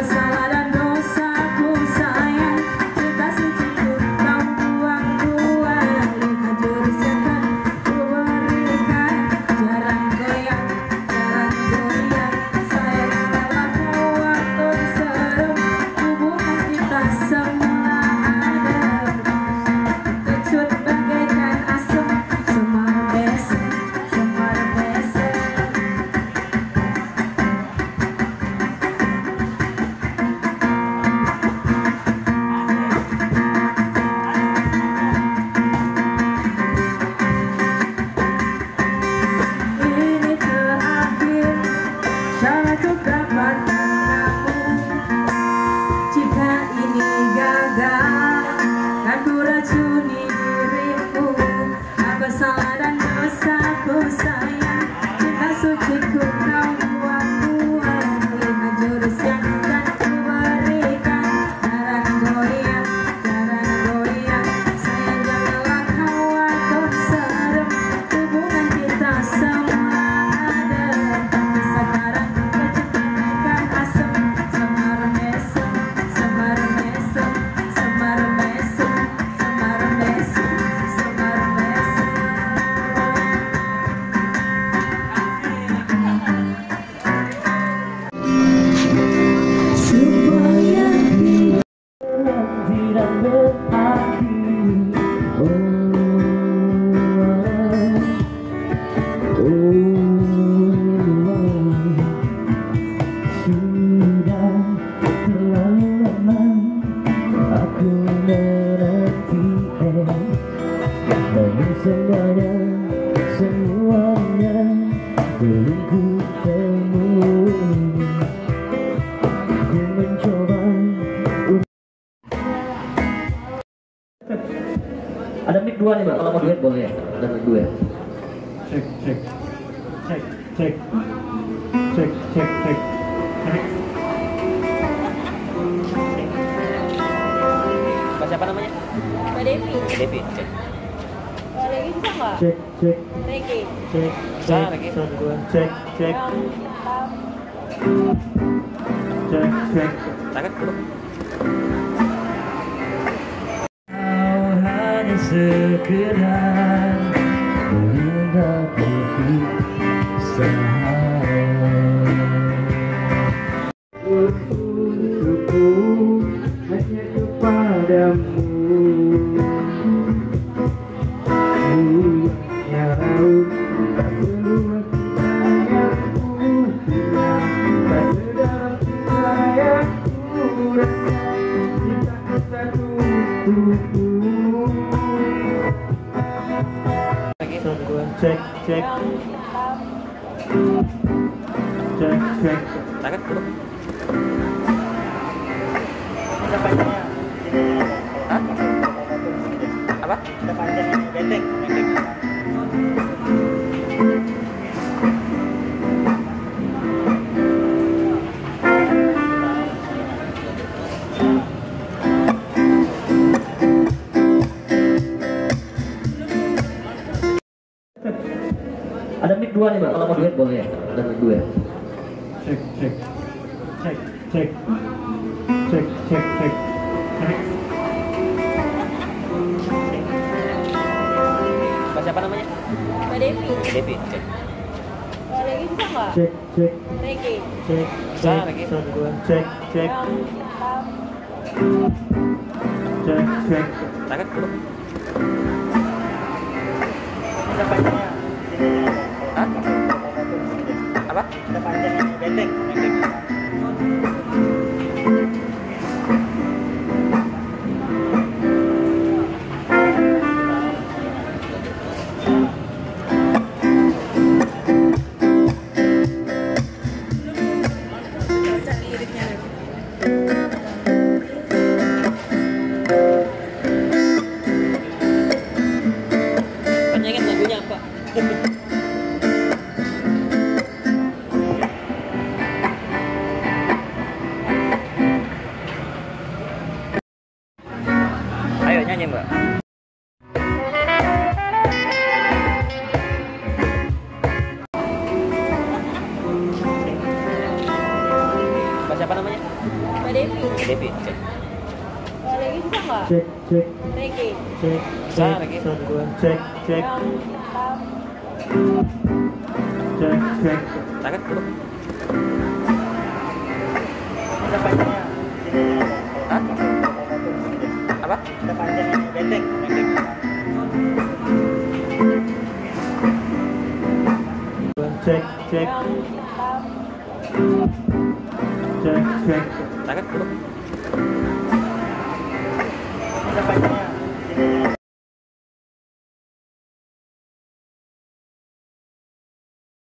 Ada mic 2 nih Mbak, kalau mau duet boleh ya? Ada mic 2 ya? Cek, cek, cek, cek, cek, cek, cek, cek. Mbak siapa namanya? Mbak Devi. Mbak Devi, cek. Kalau lagi bisa nggak? Cek, cek, Regi. cek, Bisa, cek, Regi. cek, cek, cek, cek. Tangan dulu. Kau hanya sekedar menghadapi untukku hanya kepadamu. Ya tahu tak seluas cinta yang ku punya, tak sedalam cinta yang ku rasa, cintaku satu untukku. Cek, cek, cek, cek. Tangan dulu. Ada panjangnya. Hah? Apa? Ada panjangnya, pendek. Ada mic 2 nih Mbak, kalau mau duet boleh ya? Ada mic 2 ya? Cek, cek, cek, cek, cek, cek, cek, cek. Mbak siapa namanya? Mbak Devi. Mbak Devi, cek. Kalau lagi bisa nggak? Cek, cek, Regi. cek, Bisa, cek, Regi. cek, cek, cek, cek. Tangan dulu. Ada panjangnya. Hah? Apa? Ada panjangnya, pendek. Panjangin lagunya apa? Mbak Devi. Devi, cek. Kalau lagi susah nggak? Cek, cek, Reggae. cek, Bisa cek, lagi. satu, cek, cek, Yang hitam. cek, cek. Tangan dulu. Bisa panjangnya. Sini ada. Hah? Apa? Bisa panjangnya. Benteng. Benteng. Cek, cek, Yang hitam. cek, cek. Tangan dulu.